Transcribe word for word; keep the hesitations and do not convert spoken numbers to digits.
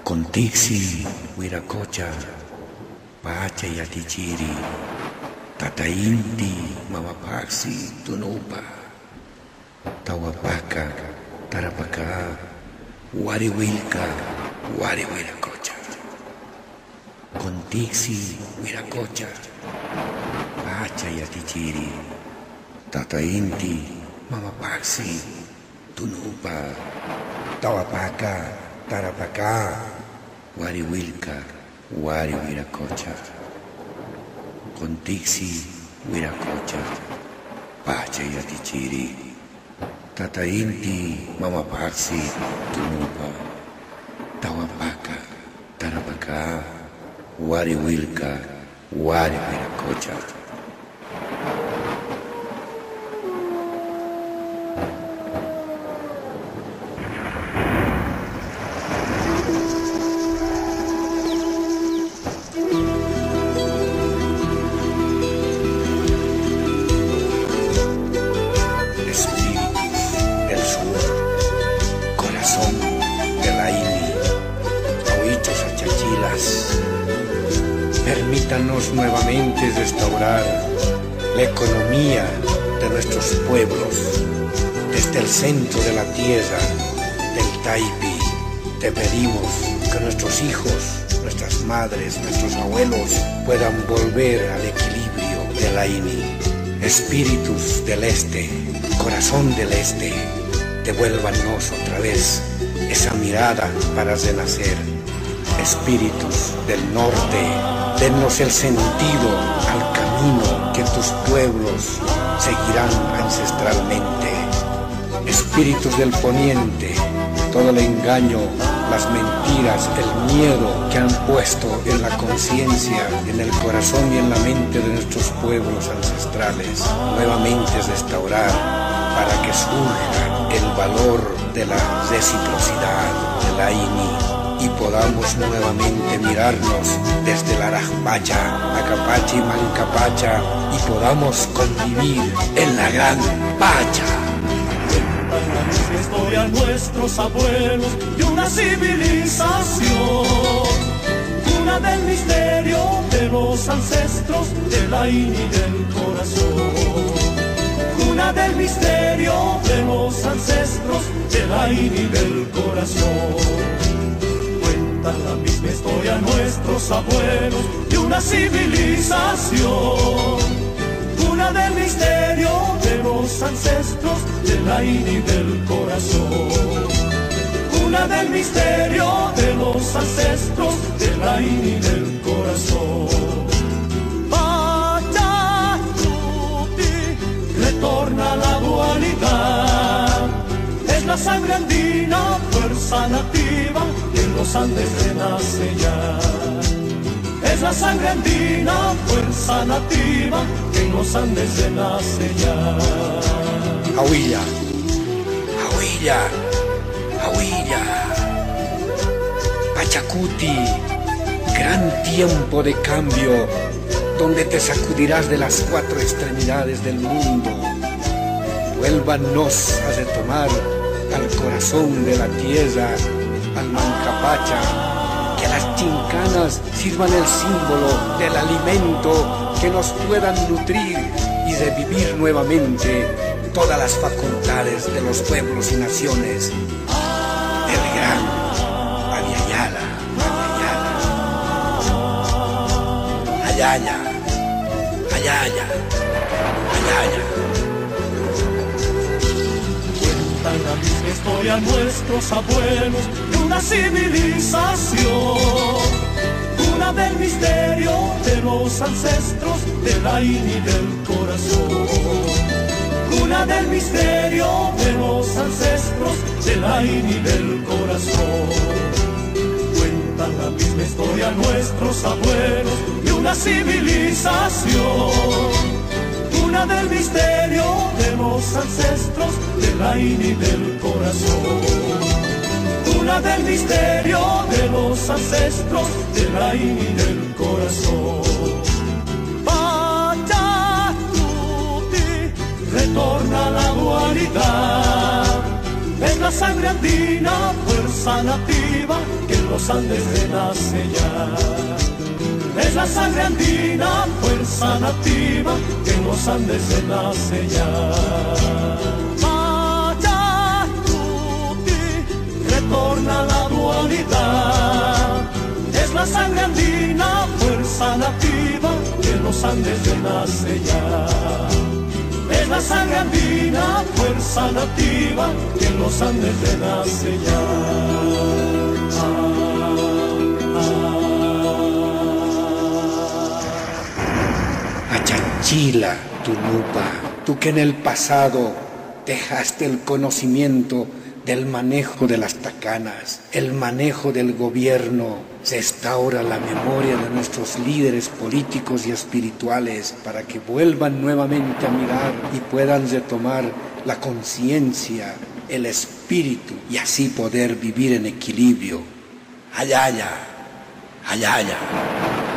Contixi, Huiracocha, Pacha y Atichiri, Tatainti, Mamapaxi, Tunupa, Tahuapaca, Tarapacá, Huarihuilca, Huarihuiracocha. Contixi, Huiracocha, Pacha y Atichiri, Tatainti, Mamapaxi, Tunupa, Tahuapaca, Tarapacá, Huarihuilca, Huarihuiracocha. Contixi, Huiracocha, Pacha y Atichiri, Tatainti, Mamapaxi, Tunupa, Tahuapaca, Tarapacá, Huarihuilca, Huarihuiracocha. Permítanos nuevamente restaurar la economía de nuestros pueblos. Desde el centro de la tierra, del Taipi, te pedimos que nuestros hijos, nuestras madres, nuestros abuelos puedan volver al equilibrio de la I N I. Espíritus del Este, corazón del Este, devuélvanos otra vez esa mirada para renacer. Espíritus del Norte, dennos el sentido al camino que tus pueblos seguirán ancestralmente. Espíritus del Poniente, todo el engaño, las mentiras, el miedo que han puesto en la conciencia, en el corazón y en la mente de nuestros pueblos ancestrales, nuevamente restaurar para que surja el valor de la reciprocidad de la I N I. Y podamos nuevamente mirarnos desde la Arajpacha, Acapacha y Mancapacha, y podamos convivir en la gran Pacha. Cuentan la historia nuestros abuelos de una civilización, una del misterio de los ancestros, de la I N I del corazón, una del misterio de los ancestros, de la I N I del corazón. La misma historia nuestros abuelos de una civilización, una del misterio de los ancestros, de la I N I del corazón, una del misterio de los ancestros, de la I N I del corazón. Pacha Tuti, retorna la dualidad, es la sangre andina, fuerza nativa, en los Andes renace ya. Es la sangre andina, fuerza nativa, que en los Andes renace ya. Ahuilla, Ahuilla, Ahuilla, Pachacuti, gran tiempo de cambio, donde te sacudirás de las cuatro extremidades del mundo. Vuélvanos a retomar al corazón de la tierra, al Mancapacha, que las chincanas sirvan el símbolo del alimento que nos puedan nutrir y revivir nuevamente todas las facultades de los pueblos y naciones del gran Aviala, Aviala, Ayaya, Ayaya, Ayaya. La misma historia nuestros abuelos de una civilización, una del misterio de los ancestros, de la I N I del corazón, una del misterio de los ancestros, de la I N I del corazón. Cuentan la misma historia nuestros abuelos de una civilización, una del misterio de los ancestros, de la I N I del corazón, una del misterio de los ancestros, de la I N I del corazón. Pacha Tuti, retorna la dualidad, Es la sangre andina, fuerza nativa, que en los Andes renace ya. Es la sangre andina, fuerza nativa, que en los Andes renace ya. Pachacuti, retorna la dualidad. Es la sangre andina, fuerza nativa, que en los Andes renace ya. Es la sangre andina, fuerza nativa, que en los Andes renace ya. Ah, ah. Achanchila, Tunupa, tú que en el pasado dejaste el conocimiento del manejo de las tacanas, el manejo del gobierno, se restaura la memoria de nuestros líderes políticos y espirituales para que vuelvan nuevamente a mirar y puedan retomar la conciencia, el espíritu y así poder vivir en equilibrio. Ayaya, ayaya.